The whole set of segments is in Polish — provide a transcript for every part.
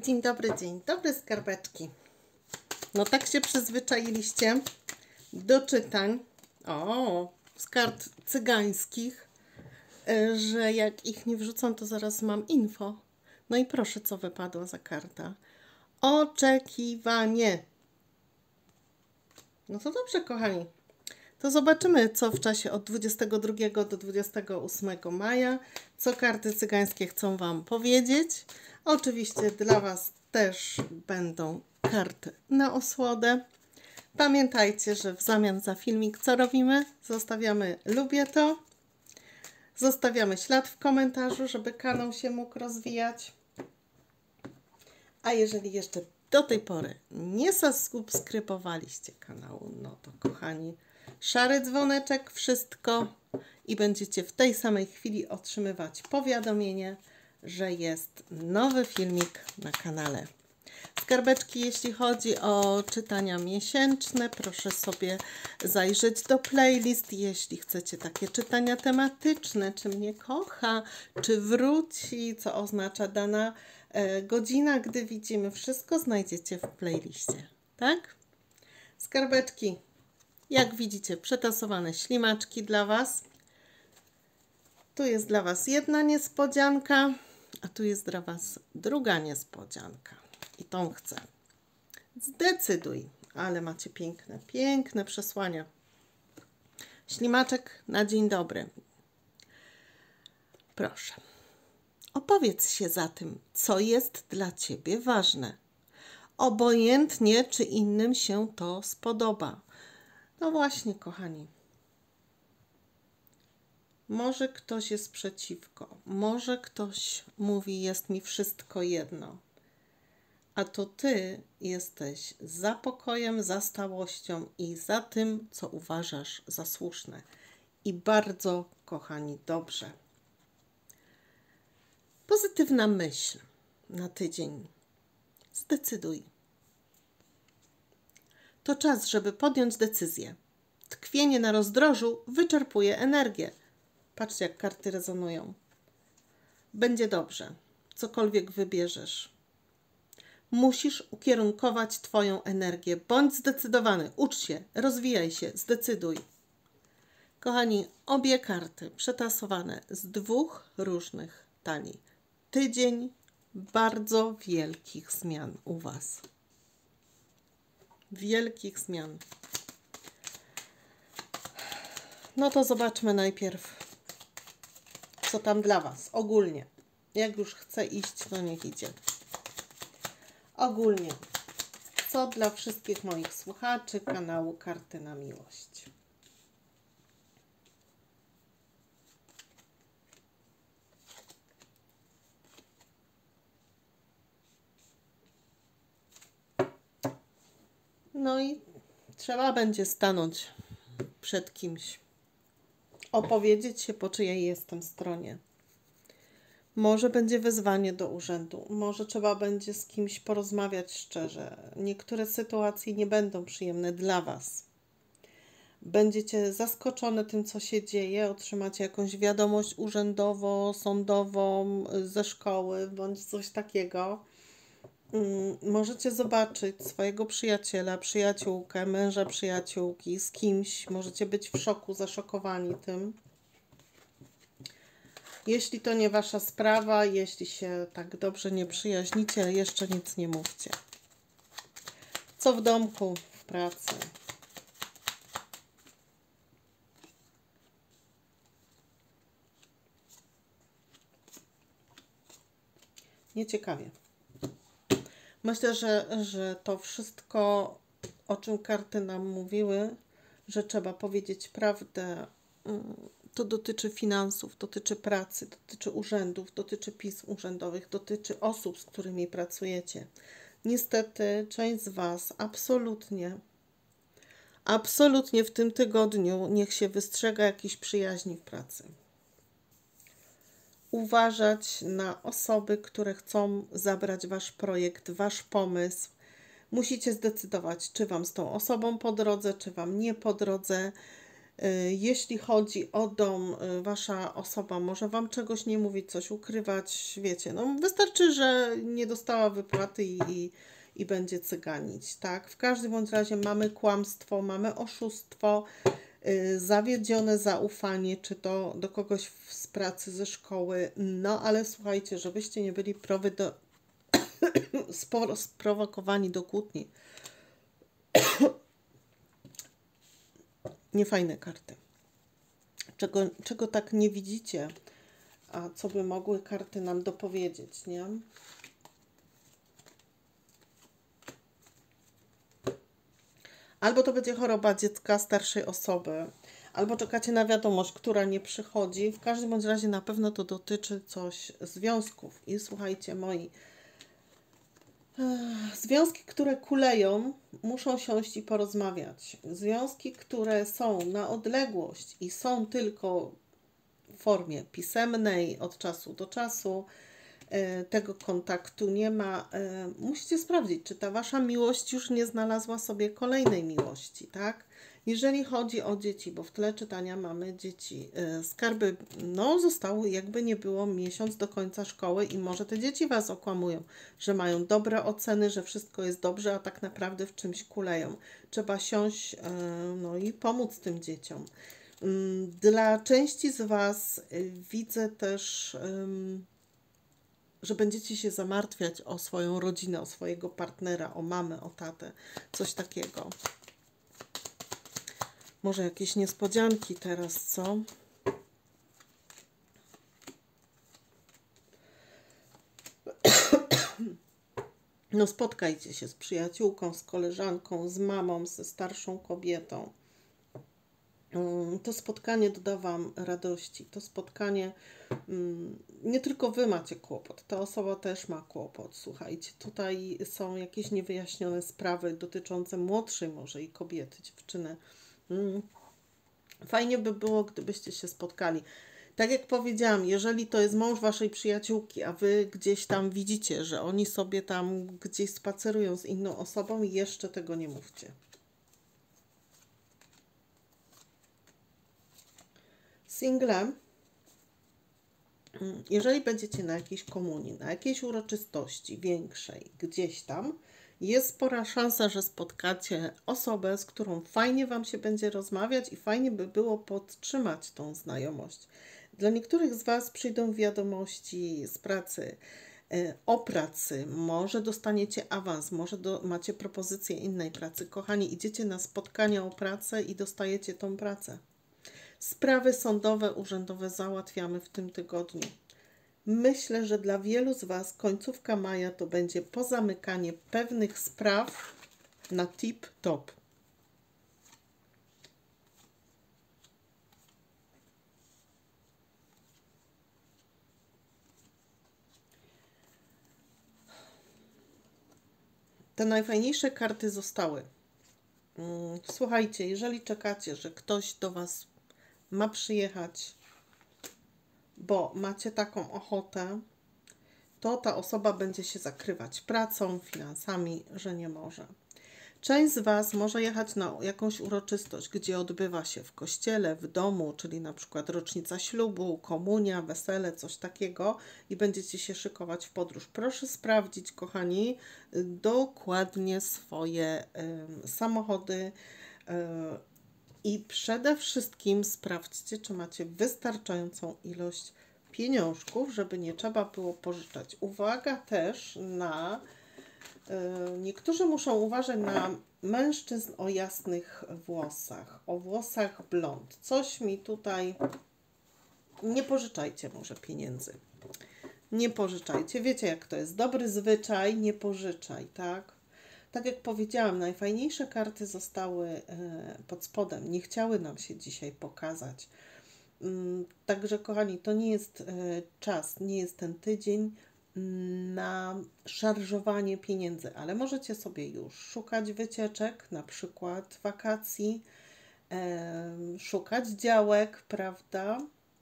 dzień dobry skarbeczki. No tak się przyzwyczailiście do czytań, z kart cygańskich, że jak ich nie wrzucam, to zaraz mam info. No i proszę, co wypadła za karta. Oczekiwanie. No to dobrze, kochani. To zobaczymy, co w czasie od 22 do 28 maja, co karty cygańskie chcą Wam powiedzieć. Oczywiście dla Was też będą karty na osłodę. Pamiętajcie, że w zamian za filmik co robimy? Zostawiamy lubię to. Zostawiamy ślad w komentarzu, żeby kanał się mógł rozwijać. A jeżeli jeszcze do tej pory nie zasubskrybowaliście kanału, no to kochani, szary dzwoneczek, wszystko i będziecie w tej samej chwili otrzymywać powiadomienie, że jest nowy filmik na kanale. Skarbeczki, jeśli chodzi o czytania miesięczne, proszę sobie zajrzeć do playlist, jeśli chcecie takie czytania tematyczne, czy mnie kocha, czy wróci, co oznacza dana godzina, gdy widzimy, wszystko znajdziecie w playliście, tak? Skarbeczki, jak widzicie, przetasowane ślimaczki dla Was. Tu jest dla Was jedna niespodzianka, a tu jest dla Was druga niespodzianka. I tą chcę. Zdecyduj, ale macie piękne, piękne przesłania. Ślimaczek na dzień dobry. Proszę. Opowiedz się za tym, co jest dla Ciebie ważne. Obojętnie, czy innym się to spodoba. No właśnie, kochani. Może ktoś jest przeciwko. Może ktoś mówi, jest mi wszystko jedno. A to Ty jesteś za pokojem, za stałością i za tym, co uważasz za słuszne. I bardzo, kochani, dobrze. Pozytywna myśl na tydzień. Zdecyduj. To czas, żeby podjąć decyzję. Tkwienie na rozdrożu wyczerpuje energię. Patrzcie, jak karty rezonują. Będzie dobrze, cokolwiek wybierzesz. Musisz ukierunkować Twoją energię. Bądź zdecydowany. Ucz się, rozwijaj się, zdecyduj. Kochani, obie karty przetasowane z dwóch różnych talii. Tydzień bardzo wielkich zmian u Was. Wielkich zmian. No to zobaczmy najpierw, co tam dla Was. Ogólnie. Jak już chce iść, to niech idzie. Ogólnie, co dla wszystkich moich słuchaczy kanału Karty na Miłość. No i trzeba będzie stanąć przed kimś, opowiedzieć się, po czyjej jestem stronie. Może będzie wezwanie do urzędu, może trzeba będzie z kimś porozmawiać szczerze. Niektóre sytuacje nie będą przyjemne dla Was. Będziecie zaskoczone tym, co się dzieje, otrzymacie jakąś wiadomość urzędowo-sądową ze szkoły, bądź coś takiego. Możecie zobaczyć swojego przyjaciela, przyjaciółkę, męża przyjaciółki, z kimś. Możecie być w szoku, zaszokowani tym. Jeśli to nie Wasza sprawa, jeśli się tak dobrze nie przyjaźnicie, jeszcze nic nie mówcie. Co w domku, w pracy? Nieciekawie. Myślę, że to wszystko, o czym karty nam mówiły, że trzeba powiedzieć prawdę, to dotyczy finansów, dotyczy pracy, dotyczy urzędów, dotyczy pism urzędowych, dotyczy osób, z którymi pracujecie. Niestety część z Was absolutnie w tym tygodniu niech się wystrzega jakiejś przyjaźni w pracy. Uważać na osoby, które chcą zabrać Wasz projekt, Wasz pomysł. Musicie zdecydować, czy Wam z tą osobą po drodze, czy Wam nie po drodze. Jeśli chodzi o dom, wasza osoba może wam czegoś nie mówić, coś ukrywać, wiecie, no wystarczy, że nie dostała wypłaty i będzie cyganić, tak? W każdym bądź razie mamy kłamstwo, mamy oszustwo, zawiedzione zaufanie, czy to do kogoś z pracy, ze szkoły, no ale słuchajcie, żebyście nie byli sprowokowani do kłótni. Niefajne karty. Czego tak nie widzicie, a co by mogły karty nam dopowiedzieć, nie? Albo to będzie choroba dziecka, starszej osoby, albo czekacie na wiadomość, która nie przychodzi. W każdym bądź razie na pewno to dotyczy coś związków. I słuchajcie, moi, związki, które kuleją, muszą siąść i porozmawiać. Związki, które są na odległość i są tylko w formie pisemnej od czasu do czasu, tego kontaktu nie ma. Musicie sprawdzić, czy ta wasza miłość już nie znalazła sobie kolejnej miłości, tak? Jeżeli chodzi o dzieci, bo w tle czytania mamy dzieci, skarby, no zostały jakby nie było miesiąc do końca szkoły i może te dzieci was okłamują, że mają dobre oceny, że wszystko jest dobrze, a tak naprawdę w czymś kuleją. Trzeba siąść, no i pomóc tym dzieciom. Dla części z was widzę też, że będziecie się zamartwiać o swoją rodzinę, o swojego partnera, o mamę, o tatę, coś takiego. Może jakieś niespodzianki teraz, co? No spotkajcie się z przyjaciółką, z koleżanką, z mamą, ze starszą kobietą. To spotkanie doda wam radości. To spotkanie, nie tylko wy macie kłopot, ta osoba też ma kłopot. Słuchajcie, tutaj są jakieś niewyjaśnione sprawy dotyczące młodszej może i kobiety, dziewczyny. Fajnie by było, gdybyście się spotkali. Tak jak powiedziałam, jeżeli to jest mąż waszej przyjaciółki, a wy gdzieś tam widzicie, że oni sobie tam gdzieś spacerują z inną osobą, jeszcze tego nie mówcie. Single, jeżeli będziecie na jakiejś komunii, na jakiejś uroczystości większej, gdzieś tam, jest spora szansa, że spotkacie osobę, z którą fajnie wam się będzie rozmawiać i fajnie by było podtrzymać tą znajomość. Dla niektórych z was przyjdą wiadomości z pracy, o pracy, może dostaniecie awans, może macie propozycję innej pracy. Kochani, idziecie na spotkania o pracę i dostajecie tą pracę. Sprawy sądowe, urzędowe załatwiamy w tym tygodniu. Myślę, że dla wielu z was końcówka maja to będzie pozamykanie pewnych spraw na tip-top. Te najfajniejsze karty zostały. Słuchajcie, jeżeli czekacie, że ktoś do was ma przyjechać, bo macie taką ochotę, to ta osoba będzie się zakrywać pracą, finansami, że nie może. Część z was może jechać na jakąś uroczystość, gdzie odbywa się w kościele, w domu, czyli na przykład rocznica ślubu, komunia, wesele, coś takiego i będziecie się szykować w podróż. Proszę sprawdzić, kochani, dokładnie swoje samochody i przede wszystkim sprawdźcie, czy macie wystarczającą ilość pieniążków, żeby nie trzeba było pożyczać. Uwaga też na... Niektórzy muszą uważać na mężczyzn o jasnych włosach, o włosach blond. Coś mi tutaj... Nie pożyczajcie może pieniędzy. Nie pożyczajcie. Wiecie, jak to jest. Dobry zwyczaj, nie pożyczaj, tak? Tak jak powiedziałam, najfajniejsze karty zostały pod spodem. Nie chciały nam się dzisiaj pokazać. Także, kochani, to nie jest czas, nie jest ten tydzień na szarżowanie pieniędzy, ale możecie sobie już szukać wycieczek, na przykład wakacji, szukać działek, prawda?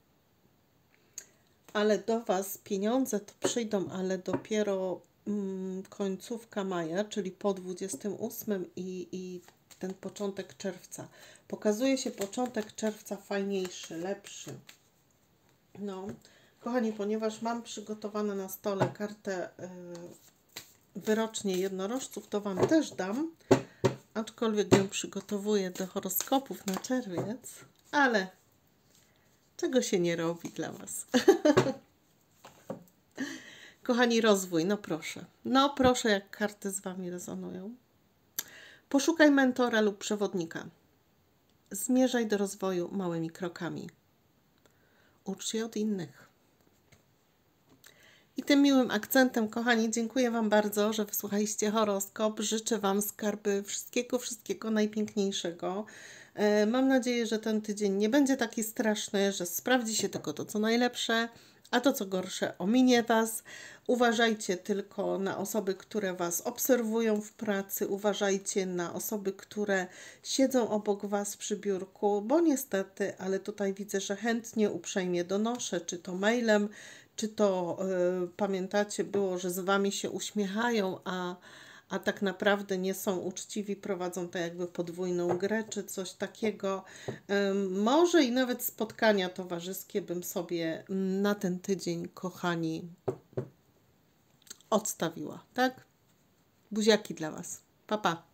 Ale do was pieniądze to przyjdą, ale dopiero końcówka maja, czyli po 28 i ten początek czerwca. Pokazuje się początek czerwca fajniejszy, lepszy. No, kochani, ponieważ mam przygotowane na stole kartę wyrocznie jednorożców, to Wam też dam, aczkolwiek ją przygotowuję do horoskopów na czerwiec, ale czego się nie robi dla Was. Kochani, rozwój, no proszę, jak karty z Wami rezonują. Poszukaj mentora lub przewodnika. Zmierzaj do rozwoju małymi krokami. Ucz się od innych. I tym miłym akcentem, kochani, dziękuję Wam bardzo, że wysłuchaliście horoskop. Życzę Wam, skarby, wszystkiego najpiękniejszego. Mam nadzieję, że ten tydzień nie będzie taki straszny, że sprawdzi się tylko to, co najlepsze, a to, co gorsze, ominie Was. Uważajcie tylko na osoby, które Was obserwują w pracy. Uważajcie na osoby, które siedzą obok Was przy biurku, bo niestety, ale tutaj widzę, że chętnie, uprzejmie donoszę, czy to mailem, czy to pamiętacie, było, że z Wami się uśmiechają, a tak naprawdę nie są uczciwi, prowadzą to jakby podwójną grę, czy coś takiego. Może i nawet spotkania towarzyskie bym sobie na ten tydzień, kochani, odstawiła, tak? Buziaki dla Was. Pa, pa.